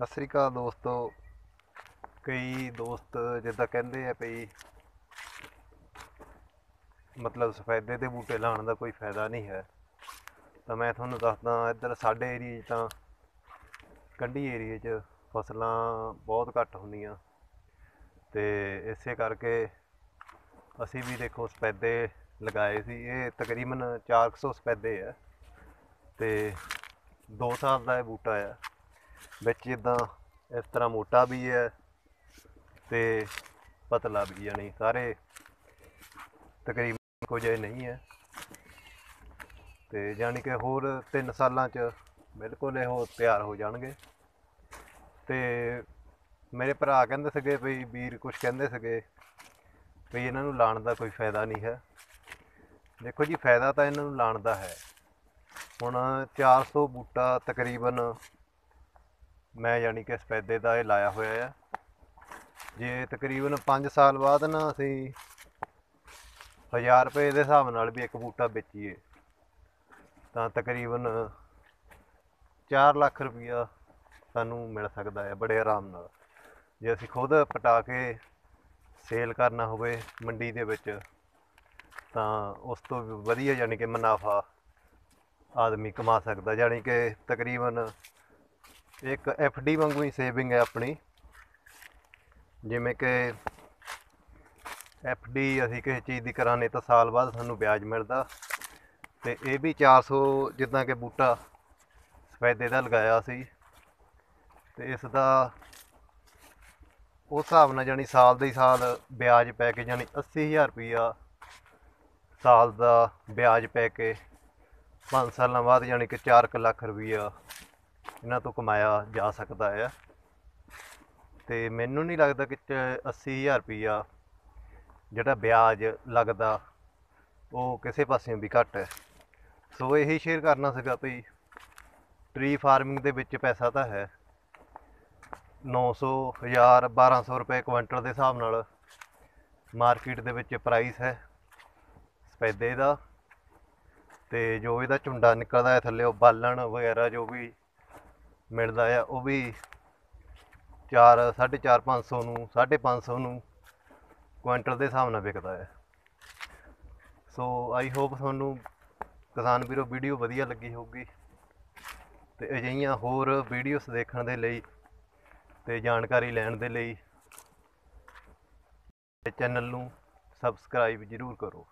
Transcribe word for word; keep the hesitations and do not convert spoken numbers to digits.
ਸਤਿ ਸ੍ਰੀ ਅਕਾਲ ਦੋਸਤੋ। ਕਈ ਦੋਸਤ ਜਿੱਦਾਂ ਕਹਿੰਦੇ ਆ ਭਈ ਮਤਲਬ ਸਫੈਦੇ ਦੇ ਬੂਟੇ ਲਾਉਣ ਦਾ ਕੋਈ ਫਾਇਦਾ ਨਹੀਂ ਹੈ, ਤਾਂ ਮੈਂ ਤੁਹਾਨੂੰ ਦੱਸਦਾ ਇੱਧਰ ਸਾਡੇ ਏਰੀਏ 'ਚ ਤਾਂ ਕੰਢੀ ਏਰੀਏ 'ਚ ਫਸਲਾਂ ਬਹੁਤ ਘੱਟ ਹੁੰਦੀਆਂ, ਤੇ ਇਸੇ ਕਰਕੇ ਅਸੀਂ ਵੀ ਦੇਖੋ ਸਫੈਦੇ ਲਗਾਏ ਸੀ। ਇਹ ਤਕਰੀਬਨ ਚਾਰ ਕੁ ਸੌ ਸਫੈਦੇ ਆ ਤੇ ਦੋ ਸਾਲ ਦਾ ਇਹ ਬੂਟਾ ਆ। ਵਿੱਚ ਜਿੱਦਾਂ ਇਸ ਤਰ੍ਹਾਂ ਮੋਟਾ ਵੀ ਹੈ ਤੇ ਪਤਲਾ ਵੀ, ਯਾਨੀ ਸਾਰੇ ਤਕਰੀਬਨ ਇੱਕੋ ਜਿਹੇ ਨਹੀਂ ਹੈ। ਤੇ ਯਾਨੀ ਕਿ ਹੋਰ ਤਿੰਨ ਸਾਲਾਂ 'ਚ ਬਿਲਕੁਲ ਇਹੋ ਤਿਆਰ ਹੋ ਜਾਣਗੇ। ਤੇ ਮੇਰੇ ਭਰਾ ਕਹਿੰਦੇ ਸੀਗੇ ਵੀ ਵੀਰ ਕੁਛ ਕਹਿੰਦੇ ਸੀਗੇ ਵੀ ਇਹਨਾਂ ਨੂੰ ਲਾਉਣ ਦਾ ਕੋਈ ਫਾਇਦਾ ਨਹੀਂ ਹੈ। ਦੇਖੋ ਜੀ, ਫਾਇਦਾ ਤਾਂ ਇਹਨਾਂ ਨੂੰ ਲਾਉਣ ਦਾ ਹੈ। ਹੁਣ ਚਾਰ ਸੌ ਬੂਟਾ ਤਕਰੀਬਨ ਮੈਂ ਯਾਨੀ ਕਿ ਸਫੈਦੇ ਦਾ ਇਹ ਲਾਇਆ ਹੋਇਆ ਆ। ਜੇ ਤਕਰੀਬਨ ਪੰਜ ਸਾਲ ਬਾਅਦ ਨਾ ਅਸੀਂ ਹਜ਼ਾਰ ਰੁਪਏ ਦੇ ਹਿਸਾਬ ਨਾਲ ਵੀ ਇੱਕ ਬੂਟਾ ਵੇਚੀਏ ਤਾਂ ਤਕਰੀਬਨ ਚਾਰ ਲੱਖ ਰੁਪਈਆ ਸਾਨੂੰ ਮਿਲ ਸਕਦਾ ਹੈ ਬੜੇ ਆਰਾਮ ਨਾਲ। ਜੇ ਅਸੀਂ ਖੁਦ ਪਟਾ ਕੇ ਸੇਲ ਕਰਨਾ ਹੋਵੇ ਮੰਡੀ ਦੇ ਵਿੱਚ ਤਾਂ ਉਸ ਤੋਂ ਵੀ ਵਧੀਆ ਯਾਨੀ ਕਿ ਮੁਨਾਫਾ ਆਦਮੀ ਕਮਾ ਸਕਦਾ। ਯਾਨੀ ਕਿ ਤਕਰੀਬਨ ਇੱਕ ਐਫ ਡੀ ਵਾਂਗੂ ਹੀ ਸੇਵਿੰਗ ਹੈ ਆਪਣੀ। ਜਿਵੇਂ ਕਿ ਐਫ ਡੀ ਅਸੀਂ ਕਿਸੇ ਚੀਜ਼ ਦੀ ਕਰਾਂਗੇ ਤਾਂ ਸਾਲ ਬਾਅਦ ਸਾਨੂੰ ਵਿਆਜ ਮਿਲਦਾ, ਤੇ ਇਹ ਵੀ ਚਾਰ ਸੌ ਜਿੱਦਾਂ ਕਿ ਬੂਟਾ ਸਫੈਦੇ ਦਾ ਲਗਾਇਆ ਸੀ, ਤੇ ਇਸ ਦਾ ਉਸ ਹਿਸਾਬ ਨਾਲ ਯਾਨੀ ਸਾਲ ਦੇ ਸਾਲ ਵਿਆਜ ਪੈ ਕੇ ਯਾਨੀ ਅੱਸੀ ਹਜ਼ਾਰ ਰੁਪਈਆ ਸਾਲ ਦਾ ਵਿਆਜ ਪੈ ਕੇ ਪੰਜ ਸਾਲਾਂ ਬਾਅਦ ਯਾਨੀ ਕਿ ਚਾਰ ਕੁ ਲੱਖ ਰੁਪਈਆ ਇਹਨਾਂ ਤੋਂ ਕਮਾਇਆ ਜਾ ਸਕਦਾ ਹੈ। ਤੇ ਮੈਨੂੰ ਨਹੀਂ ਲੱਗਦਾ ਕਿ ਅੱਸੀ ਹਜ਼ਾਰ ਰੁਪਈਆ ਜਿਹੜਾ ਵਿਆਜ ਲੱਗਦਾ ਉਹ ਕਿਸੇ ਪਾਸਿਓਂ ਵੀ ਘੱਟ ਹੈ। ਸੋ ਇਹੀ ਸ਼ੇਅਰ ਕਰਨਾ ਸੀਗਾ ਭਈ ਟਰੀ ਫਾਰਮਿੰਗ ਦੇ ਵਿੱਚ ਪੈਸਾ ਤਾਂ ਹੈ। ਨੌ ਸੌ ਹਜ਼ਾਰ ਬਾਰਾਂ ਸੌ ਰੁਪਏ ਕੁਇੰਟਲ ਦੇ ਹਿਸਾਬ ਨਾਲ ਮਾਰਕੀਟ ਦੇ ਵਿੱਚ ਪ੍ਰਾਈਸ ਹੈ ਸਫੈਦੇ ਦਾ। ਤੇ ਜੋ ਇਹਦਾ ਝੁੰਡਾ ਨਿਕਲਦਾ ਹੈ ਥੱਲੇ ਉਹ ਬਾਲਣ ਵਗੈਰਾ ਜੋ ਵੀ ਮਿਲਦਾ ਆ ਉਹ ਵੀ ਚਾਰ ਸਾਢੇ ਚਾਰ ਪੰਜ ਸੌ ਨੂੰ ਸਾਢੇ ਪੰਜ ਸੌ ਨੂੰ ਕੁਇੰਟਲ ਦੇ ਹਿਸਾਬ ਨਾਲ ਵਿਕਦਾ ਹੈ। ਸੋ ਆਈ ਹੋਪ ਤੁਹਾਨੂੰ ਕਿਸਾਨ ਵੀਰੋ ਵੀਡੀਓ ਵਧੀਆ ਲੱਗੀ ਹੋਊਗੀ, ਤੇ ਅਜਿਹੀਆਂ ਹੋਰ ਵੀਡੀਓਸ ਦੇਖਣ ਦੇ ਲਈ ਤੇ ਜਾਣਕਾਰੀ ਲੈਣ ਦੇ ਲਈ ਚੈਨਲ ਨੂੰ ਸਬਸਕ੍ਰਾਈਬ ਜ਼ਰੂਰ ਕਰੋ।